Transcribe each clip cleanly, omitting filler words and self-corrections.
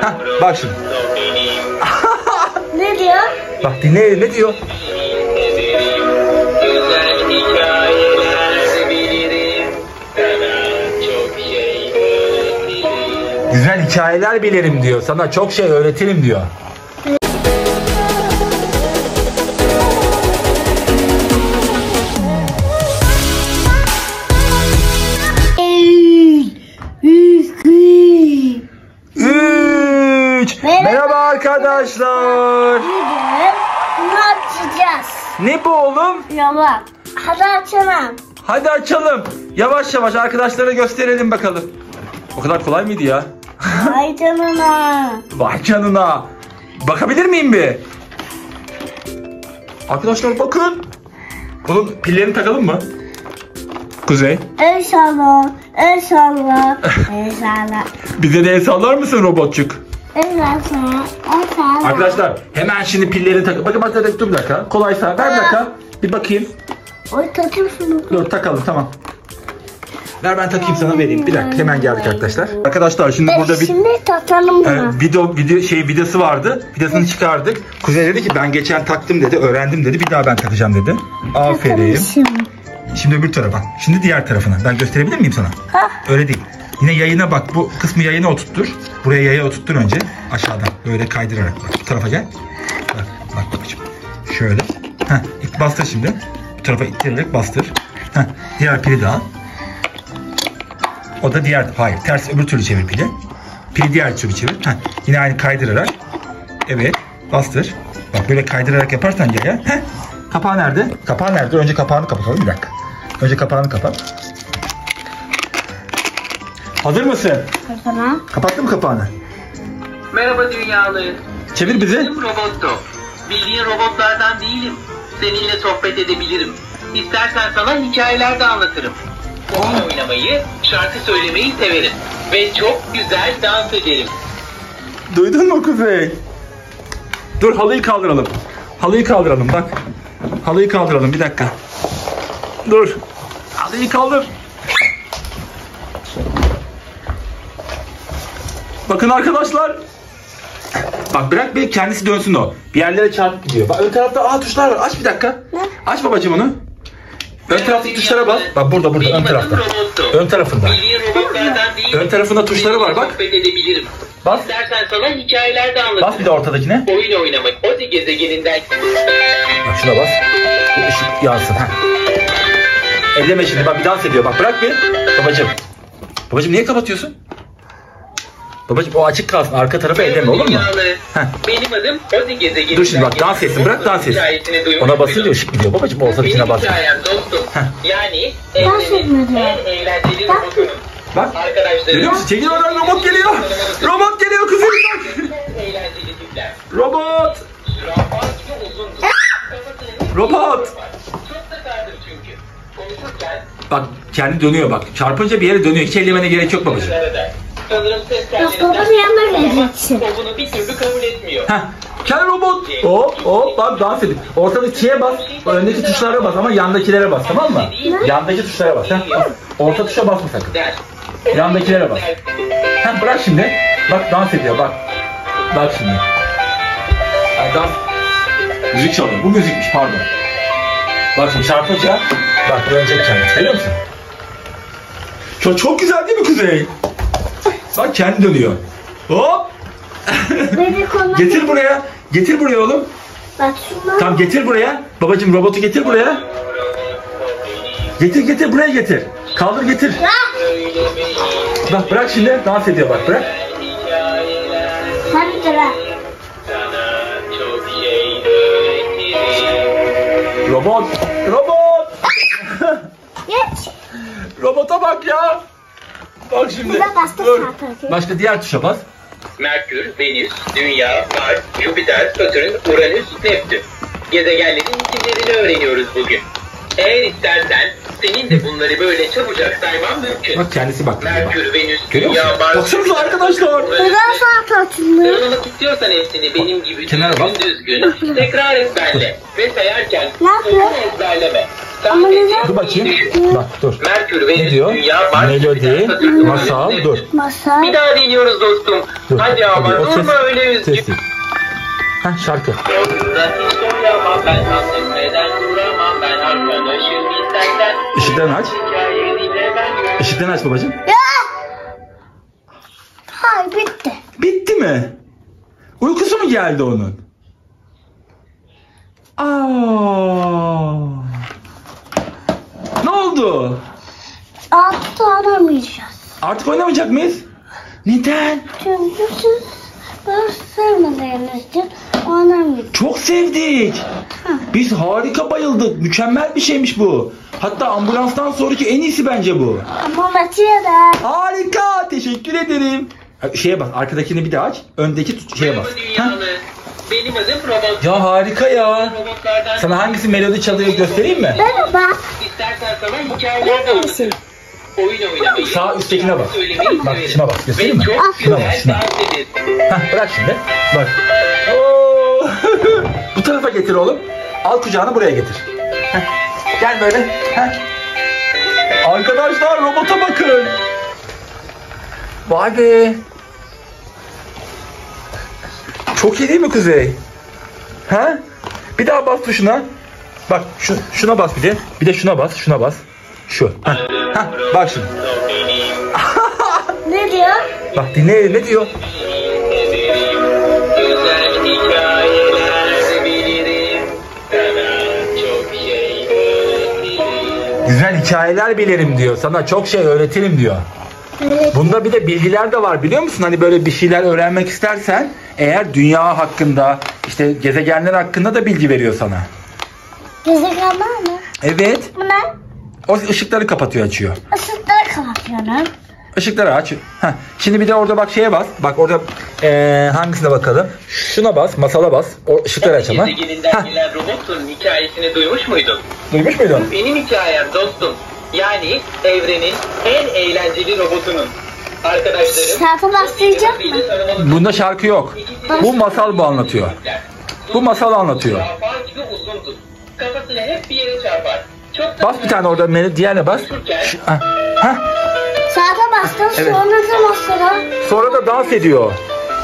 Heh, bak şimdi. Ne diyor? Bak dinle ne diyor? Güzel hikayeler bilirim diyor. Sana çok şey öğretirim diyor. Merhaba arkadaşlar. Bunu açacağız. Ne bu oğlum? Yalan. Hadi açalım. Hadi açalım. Yavaş yavaş arkadaşlara gösterelim bakalım. O kadar kolay mıydı ya? Vay canına. Vay canına. Bakabilir miyim bir? Arkadaşlar bakın. Bunun pillerini takalım mı? Kuzey. İnşallah. İnşallah. İnşallah. Bize de el sallar mısın robotçuk? İnşallah. İnşallah. Arkadaşlar hemen şimdi pillerini tak. Bakın dur bir dakika. Kolaysa ver bir dakika. Bir bakayım. Oy takıyorsun. Dur takalım tamam. Ver ben takayım sana vereyim. Bir dakika hemen geldik arkadaşlar. Arkadaşlar şimdi burada bir Şimdi takalım bunu. videosu vardı. Videosunu çıkardık. Kuzey dedi ki ben geçen taktım dedi, öğrendim dedi. Bir daha ben takacağım dedi. Aferin. Şimdi öbür tarafa. Şimdi diğer tarafına. Ben gösterebilir miyim sana? Ha. Öyle değil. Yine yayına bak. Bu kısmı yayına oturttur. Buraya yaya oturttur önce. Aşağıdan. Böyle kaydırarak. Bak bu tarafa gel. Bak babacığım. Şöyle. İlk bastır şimdi. Bu tarafa ittirerek bastır. Diğer pili daha. O da diğer. Hayır. Ters öbür türlü çevir pili. Pili diğer türlü çevir. Yine aynı kaydırarak. Evet. Bastır. Bak böyle kaydırarak yaparsan yaya. Kapağı nerede? Kapağı nerede? Önce kapağını kapatalım. Bir dakika. Önce kapağını kapat. Hazır mısın? Tamam. Kapattın mı kapağını? Merhaba dünyalı. Çevir bizi. Benim robotto. Bildiğin robotlardan değilim. Seninle sohbet edebilirim. İstersen sana hikayeler de anlatırım. Oyun oynamayı, şarkı söylemeyi severim. Ve çok güzel dans ederim. Duydun mu Kuzey? Dur halıyı kaldıralım. Halıyı kaldıralım bak. Halıyı kaldıralım bir dakika. Dur. Halıyı kaldır. Bakın arkadaşlar. Bak bırak bir kendisi dönsün o. Bir yerlere çarpıp gidiyor. Bak ön tarafta tuşlar var. Aç bir dakika. Ne? Aç babacığım onu. Ön taraftaki tuşlara bas. Bak burada ön tarafta. Ön tarafında. Bildiğin robotlardan değilim. Ön tarafında tuşları var bak. Sohbet edebilirim. Bas. İstersen sana hikayeler de anlatırım. Bas bir de ortadakine. Oyun oynamayı, Ozi gezegeninden. Bak şuna bas. Bu ışık yansın. Elleme şimdi. Bak bir dans ediyor. Bak bırak bir. Babacığım. Babacığım niye kapatıyorsun? Babacığım o açık kalsın. Arka tarafı elleme olur mu? Benim adım Ozi gezegeninden. Dur şimdi bak dans etsin. Bırak dans etsin. Ona basınca ışık gidiyor. Babacığım ortadakine bas. Benim hikayem dostum. Yani Dans etmedi. en eğlenceli robotunum. Bak. Arkadaşlarım. Görüyor musun? Çekil oradan robot geliyor. Robot geliyor kızım bak. Eğlenceli tipler. Robot. Zürafa gibi uzundur. Robot. Çok takardır çünkü. Konuşurken Bak kendi dönüyor bak. Çarpınca bir yere dönüyor. Hiç ellemene gerek yok babacığım. sanırım ses Babamın yanına geleceksin. o bunu bir türlü kabul etmiyor. Kel robot. Hop bak dans edin. Ortadaki şeye bas. Öndeki tuşlara bas ama yandakilere bas tamam mı? Yandaki tuşlara bas. Orta tuşa basma sakın. Der. Yandakilere bas. Bırak şimdi. Bak dans ediyor bak. Bak şimdi. Yani dans. Müzik çalıyor. Bu müzikmiş pardon. Bak şimdi çarpınca. Bak dönecek kendisi. Görüyor musun? Çok güzel değil mi Kuzey? Bak kendi dönüyor. Hop. Getir buraya. Getir buraya oğlum. Bak şuna. Tamam getir buraya. Babacığım robotu getir buraya. Getir buraya getir. Kaldır getir. Bak bırak şimdi dans ediyor bak bırak. Hadi sıra. Robot. Geç. Robota bak ya. Bak şimdi. Burada bastı Dur. çarpı. Başka diğer tuşa bas. Merkür, Venüs, Dünya, Mars, Jüpiter, Satürn, Uranüs, Neptün. Gezegenlerin isimlerini öğreniyoruz bugün. Eğer istersen senin de bunları böyle çabucak sayman mümkün. Bak kendisi bak. Merkür, Venüs, Görüyor Dünya, musun? Mars, Baksanıza arkadaşlar. Neden saat açılmıyor? Sıralamak istiyorsan hepsini benim gibi Kenara bak. düzgün tekrar et benimle. Ve sayarken Ne yapıyor? sakın ezberleme. Ama neden? Dur bakayım. Bak dur. Merkür, Venüs, Ne diyor? Dünya, Mars, Melodi, Jüpiter, Satürn, masal, Uranüs, dur. Neptün. Masal. Bir daha deniyoruz dostum. Dur. Hadi ama o ses- durma öyle üzgün. Sessiz. Heh, şarkı. Yolunda hiç soramam, ben hasretmeden duramam, ben arkadaşım istersen. Işıklarını aç. Hikaye dinlemem. Işıklarını aç babacığım. Hayır bitti. Bitti mi? Uykusu mu geldi onun? Ne oldu? Artık oynamayacağız. Artık oynamayacak mıyız? Neden? Çünkü siz böyle sevmediğiniz için oynamayacağız. Çok sevdik. Biz harika bayıldık. Mükemmel bir şeymiş bu. Hatta ambulanstan sonraki en iyisi bence bu. Ama Matiye de. Harika. Teşekkür ederim. Şeye bak. Arkadakini bir daha aç. Öndeki şeye bak. Merhaba dünyalı. Benim adım Robot. Ya harika ya. Robotlardan Sana hangisi melodi çalıyor göstereyim mi? Merhaba. istersen sana hikayeler de anlatırım. Oyun oynamayı, Sağ üsttekine bak. söylemeyi Bak severim. şuna bak. Göstereyim mi? Ve çok Şuna bak, güzel şuna. dans ederim. Heh, bırak şimdi. Bak. Oo. Bu tarafa getir oğlum. Al kucağını buraya getir. Heh. Gel böyle. Heh. Arkadaşlar robota bakın. Vay be. Çok iyi değil mi Kuzey? Ha? Bir daha bas tuşuna. Bak şuna bas bir de. Bir de şuna bas. Şuna bas. Şu. Heh. Heh. Bak şimdi. Ne diyor? Bak dinle ne diyor? Güzel hikayeler bilirim. Sana çok şey öğretirim. Güzel hikayeler bilirim diyor. Sana çok şey öğretirim diyor. Evet. Bunda bir de bilgiler de var biliyor musun? Hani böyle bir şeyler öğrenmek istersen eğer dünya hakkında işte gezegenler hakkında da bilgi veriyor sana. Gezegenler mi? Evet. Bu ne? O ışıkları kapatıyor açıyor. Isıkları kapatıyorum. Işıkları aç. Heh. Şimdi bir de orada bak şeye bas. Bak orada hangisine bakalım? Şuna bas, masala bas. O ışıkları aç ama. Gezegeninden Heh. gelen robotun hikayesini duymuş muydun? Duymuş muydun? Benim hikayem dostum. Yani evrenin en eğlenceli robotunun. Arkadaşlarım... Şarkı bastıracak mı? Bunda şarkı yok. Bu masal bu anlatıyor. Bu masal anlatıyor. Zürafa gibi uzundur. Kafasını hep bir yere çarpar. Çok Bas bir tane orada diğerine bas. Şu, heh. Heh. Şarkı bastır Evet. sonra da masara. Sonra da dans ediyor.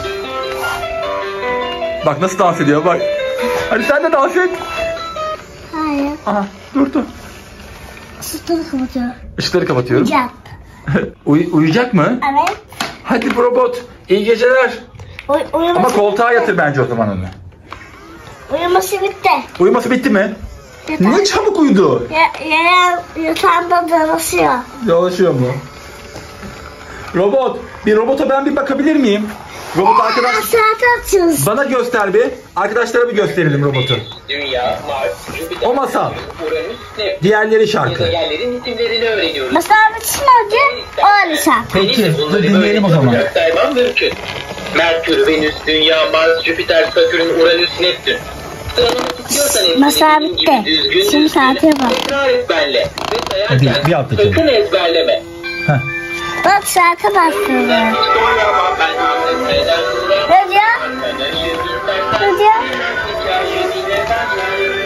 Bak nasıl dans ediyor bak. Hadi sen de dans et. Hayır. Aha dur. Isıkları kapatıyor. Işıkları kapatıyorum. Yap. Uyuyacak mı? Evet. Hadi robot. İyi geceler. Ama Uyuması koltuğa yatır bence o zaman onu. Uyuması bitti. Uyuması bitti mi? Ne çabuk uyudu. Yatağında dolaşıyor. Dolaşıyor mu? Robot. Robota ben bir bakabilir miyim? Robot arkadaş. Saat açıyoruz. Bana göster bir. Arkadaşlara bir gösterelim robotu. Dünya, Mars, Jüpiter, O masal. Uranüs, Neptün. Diğerleri şarkı. Gezegenlerin isimlerini öğreniyoruz. Mesela bitsin önce o lisan. Peki, Benim de dur bunları dinleyelim o böyle zaman. çabucak saymam mümkün. Merkür, Venüs, Dünya, Mars, Jüpiter, Satürn, Uranüs, Neptün. Sıralamak istiyorsan Masal benim bitti. gibi düzgün Şimdi düzgün saate bak. tekrar et benle. Ve Hadi, bir sayarken alt geçelim. sakın ezberleme. Heh. Bak şarkı bastırıyor. Ben hasretmeden duramam. Ne diyor? Arkadaşım istersen Ne diyor? hikaye dinlemem.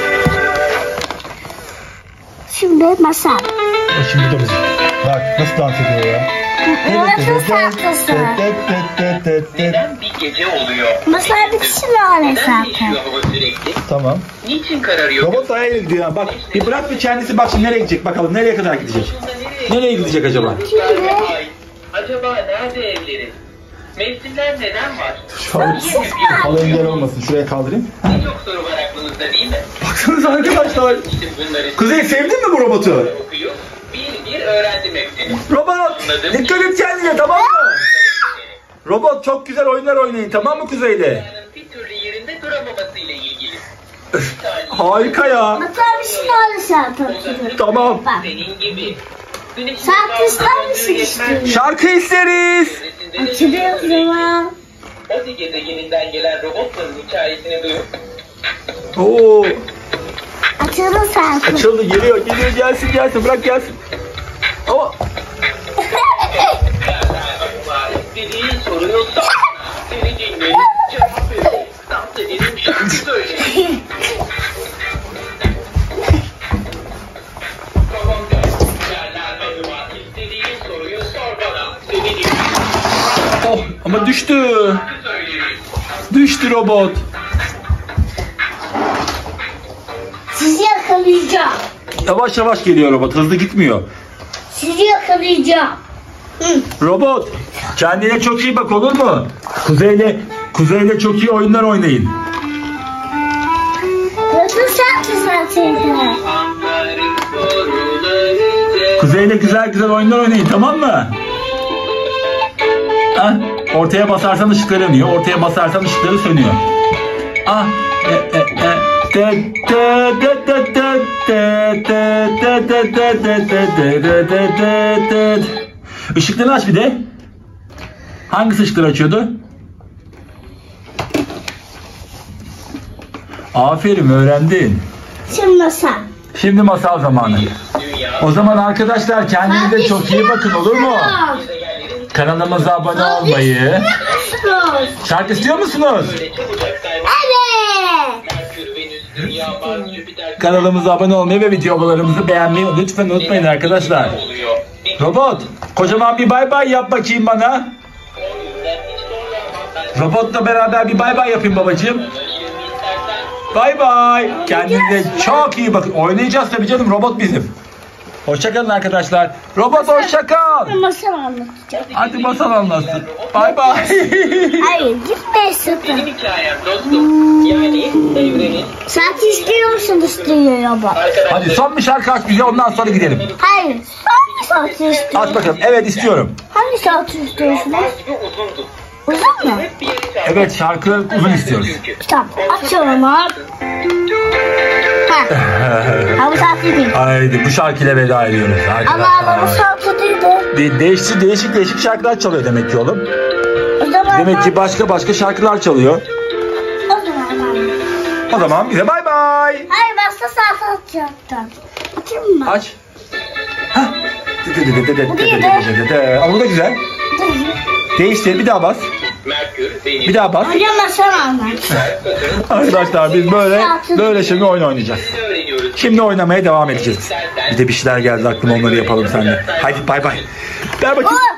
Şimdi masal. Şimdi dur. Bak nasıl dans ediyor ya. Nasıl şarkısı? Neden bir gece oluyor? Masal bitsin o Neden lisan. değişiyor hava sürekli? Tamam. Niçin kararıyor? Robot ayağa gidiyor. Bak bir bırak bir kendisi bak şimdi nereye gidecek bakalım nereye kadar gidecek. Nereye gidecek acaba? Acaba nerede evleri? Mevsimler neden var? Şu halı engel olmasın. Şuraya kaldırayım. Birçok soru var aklınızda değil mi? Baksanıza arkadaşlar. İşte bunları Kuzey sevdin mi bu robotu? okuyup bir bir öğrendim hepsini. Robot dikkat et kendine tamam mı? Robot çok güzel oyunlar oynayın tamam mı Kuzey'le? Yani bir türlü yerinde duramaması ile ilgili. Harika ya. Masal bitsin o lisan. Tamam. Bak. Senin gibi. Şarkı ister misin istiyor? Şarkı isteriz. Açılıyor zaman. Ozi gezegeninden gelen robotların hikayesini duyup Oo, Açılır şarkı. açıldı geliyor gelsin bırak gelsin. Ama istediğin soruyorsa seni dinlerim, cevap veririm, dans ederim, şarkı söylerim. söyleriz. Düştü robot. Sizi yakalayacağım. Yavaş yavaş geliyor robot. Hızlı gitmiyor. Sizi yakalayacağım. Robot, kendine çok iyi bak, olur mu? Kuzey'le çok iyi oyunlar oynayın. Nasıl sen Anların soruları. Kuzey'le güzel güzel oyunlar oynayın, tamam mı? Ah, ortaya basarsan ışıkları yanıyor. Ortaya basarsan ışıkları sönüyor. Ah, Işıkları aç bir de. Hangisi ışıkları açıyordu? Aferin, öğrendin. Şimdi sen. Şimdi masal zamanı. O zaman arkadaşlar kendinize çok iyi bakın, olur mu? Kanalımıza abone olmayı. Şarkı istiyor musunuz? Evet. Kanalımıza abone olmayı ve videolarımızı beğenmeyi lütfen unutmayın arkadaşlar. Robot, kocaman bir bay bay yap bakayım bana. Robotla beraber bir bay bay yapayım babacığım. Bay bay. Kendinize çok iyi bakın. Oynayacağız tabii canım, robot bizim. Hoşçakalın arkadaşlar. Robot hoşça kal. Masal anlatacağım. Hadi masal anlatsın. Bay bay. Hayır, gitme sakın. Benim hikayem dostum. Yani evrenin Saat istiyor musun istiyor baba? Hadi son bir şarkı aç bize, ondan sonra gidelim. Hayır. Hangi saat istiyorsun? Aç bakalım. Evet, istiyorum. Hangi saat istiyorsunuz? gibi uzundu. Uzun mu? Bir yere çarptı. Evet, şarkı uzun istiyoruz. Tamam. Açıyorum abi. Ha. Ha bu saat değil. Haydi bu şarkıyla veda ediyoruz Allah Allah bu arkadaşlar. saat değildi. Değişik şarkılar çalıyor demek ki oğlum. O zaman Demek ki başka şarkılar çalıyor. O zaman ben. O zaman bize bay bay. Hayır başka saat açacaktım. Açayım mı? Aç. Hah. neydi? Ama bu da güzel. Değiştir, bir daha bas. Merkür, Venüs, Bir daha bas. Hocam masal anlat. Arkadaşlar biz böyle şimdi oyun oynayacağız. öğreniyoruz. Şimdi oynamaya devam edeceğiz. Bir de bir şeyler geldi aklıma, onları yapalım seninle. Haydi bay bay. Ver bakayım.